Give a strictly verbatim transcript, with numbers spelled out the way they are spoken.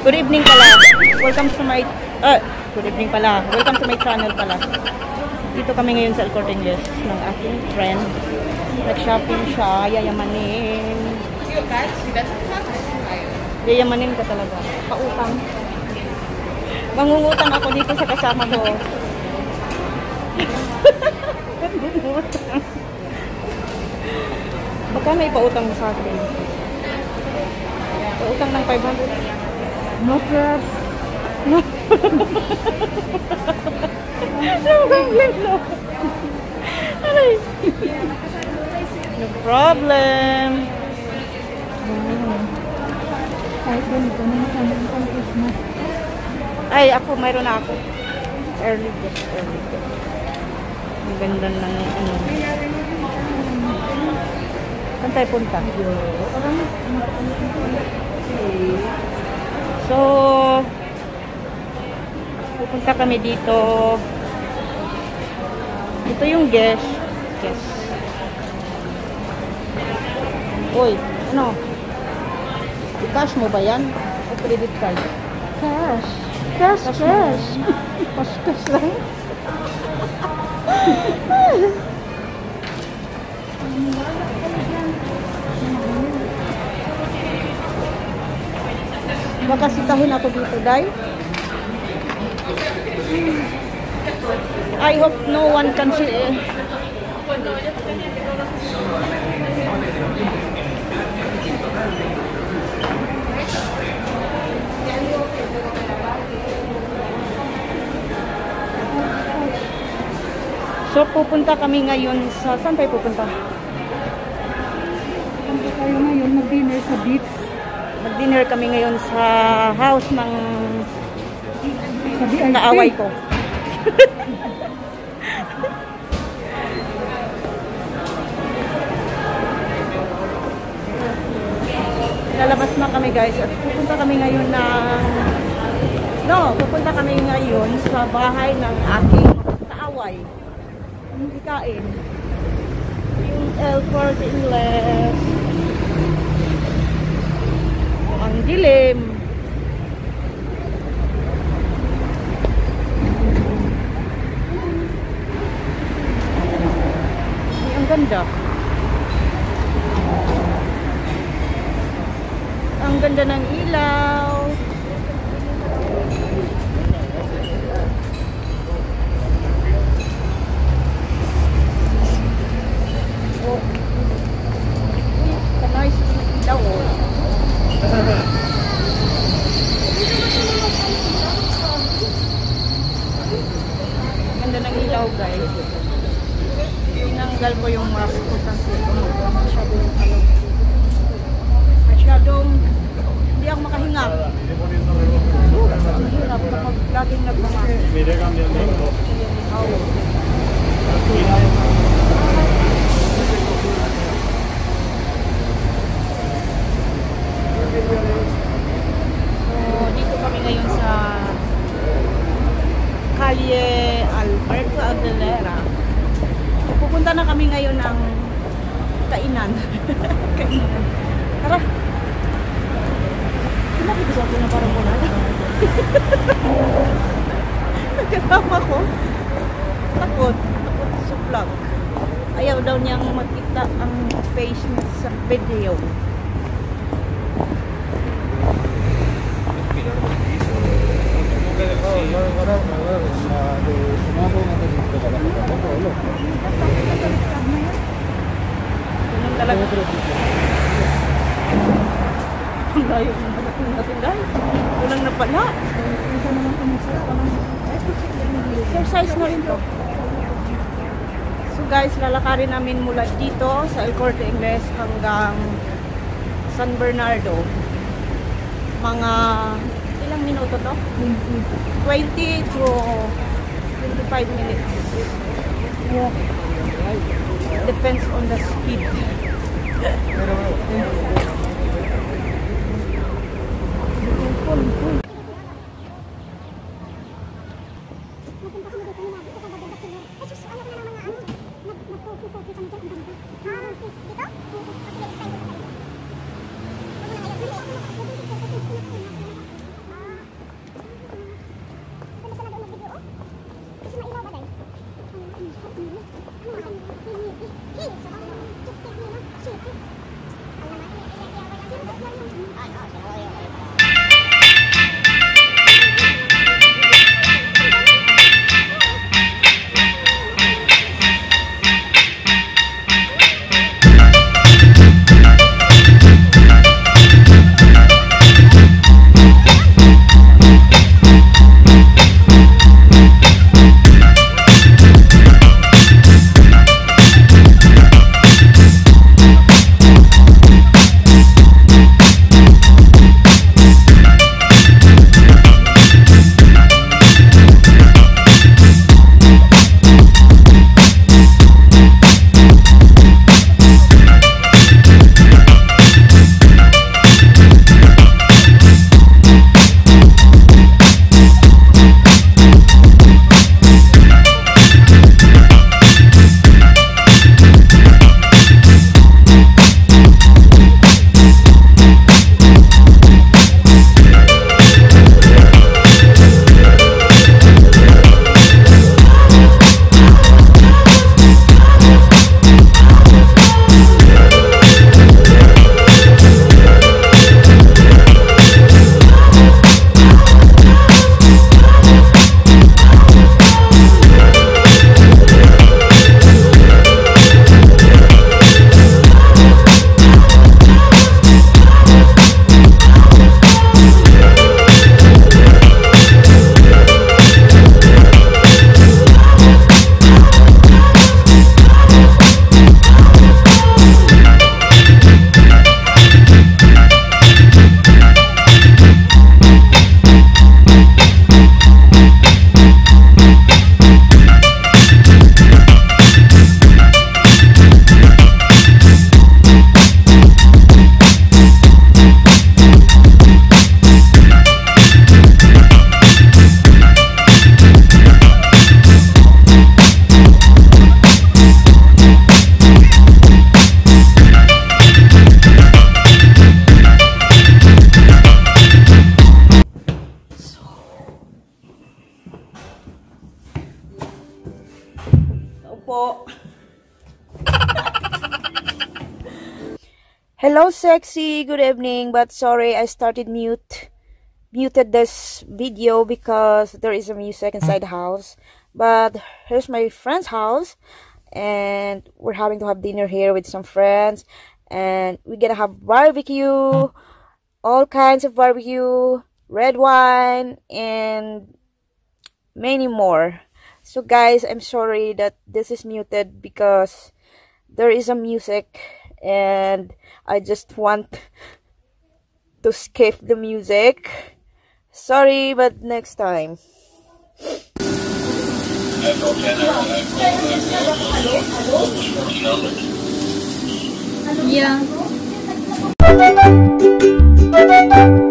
Good evening pala. Welcome to my... Uh, good evening pala. Welcome to my channel pala. Dito kami ngayon sa El Corte Inglés ng aking friend. Nag-shopping siya. Yayamanin. Yayamanin ka talaga. Pautang. Mangungutang ako dito sa kasama ko. Baka may pautang mo sa akin. Pautang ng five hundred. No props. No. No problem, no. Aray. No problem. Kahit ganito na nasanang pang Christmas. Ay, ako, mayroon na ako. Early gift, early gift. Ang ganda ng ano. Saan tayo punta? So, pupunta kami dito. Ito yung guest. Guest. Uy, ano? I-cash mo ba yan? O credit card? Cash. Cash, cash. Cash, cash, cash lang. Baka sitahin ako dito, Day. I hope no one can see eh. So, pupunta kami ngayon sa... Saan tayo pupunta? Punta tayo ngayon mag-dinner sa beach. Mag-dinner kami ngayon sa house ng Sa V I P. kaaway ko. Lalabas na kami guys at pupunta kami ngayon ng no, pupunta kami ngayon sa bahay ng aking kaaway. Yung ikain. Yung El Corte Inglés. Ang dilim. Ay, ang ganda. Ang ganda ng ilaw. Oh. Uy, nice ilaw oh. Ganda ng ilaw guys. Tinanggal ko yung mask ko kasi masyadong ano, masyadong hindi ako makahinga. Ang hirap kapag laging nagmamask. So, dito kami ngayon sa Calle Alberto Aguilera. Pupunta na kami ngayon ng kainan. Kainan. Tara! Pinakita ko na parang muna. Nagkasama ko. Takot. Takot sa vlog. Ayaw daw niyang makita ang face niya sa video. Ganun talaga. Ang layo ng hanatin natin dahil. Kulang na pala. Exercise na rin to. So guys, lalakarin namin mula dito sa El Corte Inglés hanggang San Bernardo. Mga ilang minuto to? twenty to twenty-five minutes. Walk. Depends on the speed. po. Hello, sexy. Good evening. But sorry, I started mute, muted this video because there is a music inside the house. But here's my friend's house, and we're having to have dinner here with some friends, and we're gonna have barbecue, all kinds of barbecue, red wine, and many more. So guys, I'm sorry that this is muted because there is a music and I just want to skip the music. Sorry, but next time. Yeah.